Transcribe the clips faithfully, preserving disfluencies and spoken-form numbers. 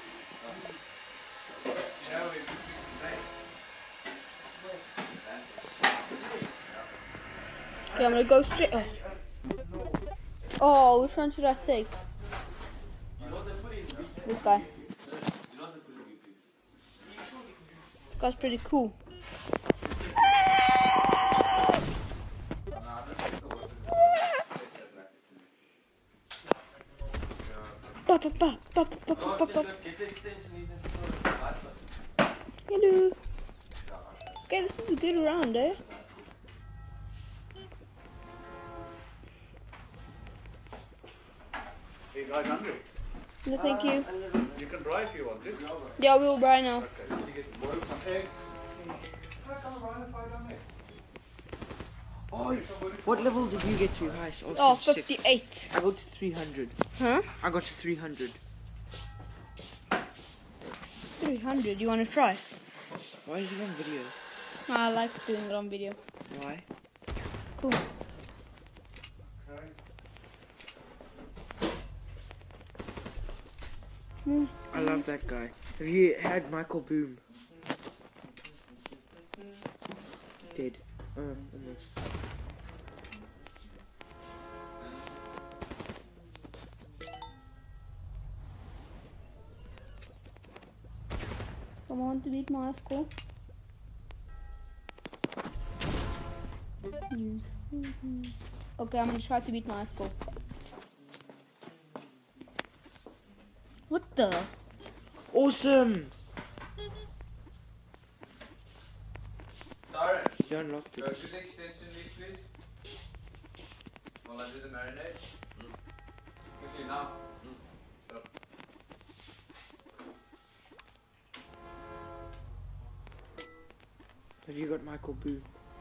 Okay, I'm gonna go straight. Oh, oh which one should I take? This guy. This guy's pretty cool. Ba, ba, ba, ba, ba, ba, ba. Hello. Okay, this is a good round, eh? Hey guys, hungry? No, thank you. You can dry if you want to. Yeah, we'll buy now. Okay. You get boil some eggs. Oh, what level did you get to, guys? Oh, Oh, six. fifty-eight. I got to three hundred. Huh? I got to three hundred. three hundred. You want to try? Why is it on video? No, I like doing it on video. Why? Cool. Mm. I love that guy. Have you had Michael Boom? Dead. Um, almost. Come on to beat my score. Mm. Mm-hmm. Okay, I'm gonna try to beat my score. What the? Awesome! Darren, You unlocked go it. to the extension lead, please. While I do the marinade. Mm. Quickly now. Mm. Go. Have you got Michael Boom?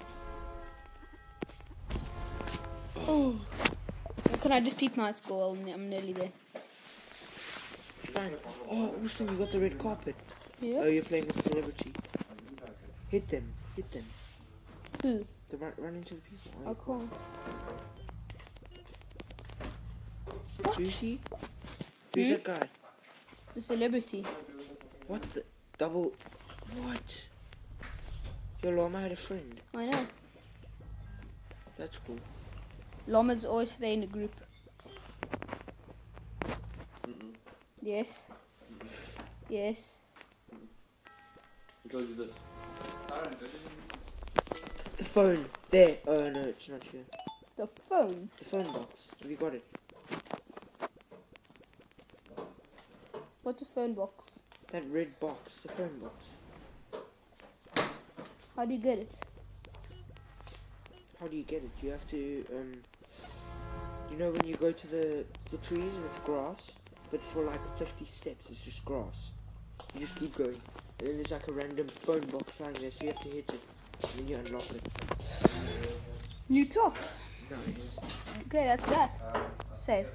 Oh. Can I just peep my score? I'm, I'm nearly there. It's fine. Oh, awesome! You got the red carpet. Yeah. Oh, you're playing a celebrity. Hit them. Hit them. Who? They run, run into the people. I can't. What? Who's he? Who's Hmm? that guy? The celebrity. What the? Double. What? Your llama had a friend. I know. That's cool. Llamas always stay in a group. Mm-mm. Yes. Yes. Who told you this? Darren, go to The phone. There. Oh no, it's not here. The phone. The phone box. Have you got it? What's a phone box? That red box. The phone box. How do you get it? How do you get it? You have to, um... You know when you go to the, the trees and it's grass? But for like fifty steps it's just grass. You just keep going. And then there's like a random phone box lying there, so you have to hit it. And then you unlock it. New top. Nice. Okay, that's that. Save.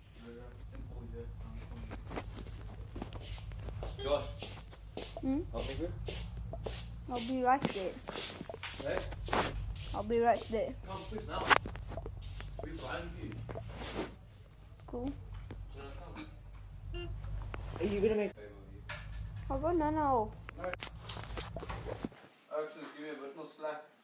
Josh, Hmm? help me good? I'll be right there. Hey, I'll be right there. come quick now. We're behind you. Cool. Should I come? Are you gonna make... I'll go now. Oh, actually, give me a bit more slack.